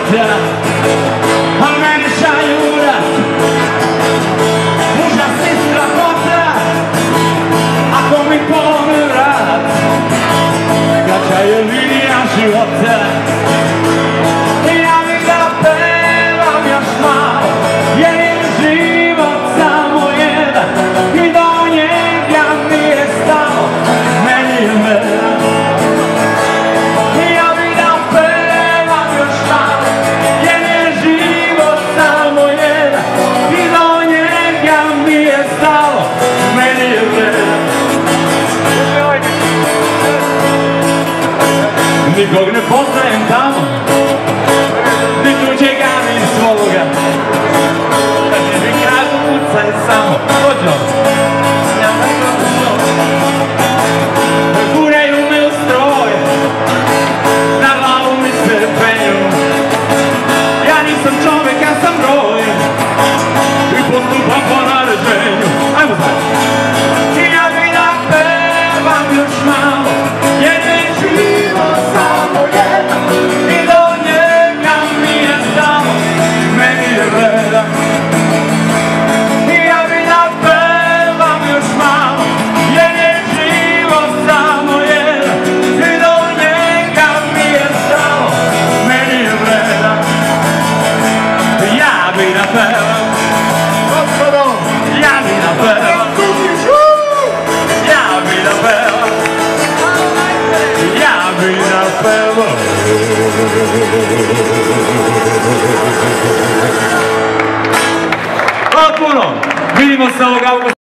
života, a mene šalju u rat. Užasni strahota, ako mi polome vrat, kraća je linija života. Ja bih da pevam još malo, jer je život samo jedan i do njega mi je stalo, meni je veran. Ja bih da pevam još malo, jer je život samo jedan i do njega mi je stalo, meni je veran. Nikog ne poznajem tamo, ni tuđega, ni svoga. Kad mi kažu kucaj samo, dođo. Guraju me u stroj, na glavu mi se penju. Ja nisam čovek, ja sam broj i postupam po naređenju. Ajmo zajedno. Ja bih da pevam još malo, jer je život samo jedan i do njega mi je stalo, meni je veran. Ja bih da pevam još malo, jer je život samo jedan i do njega mi je stalo, meni je veran. Ja bih da pevam, gospodo, ja bih da pevam, ja bih da pevam, ja bih da pevam. Hvala puno, vidimo se ovog augusta.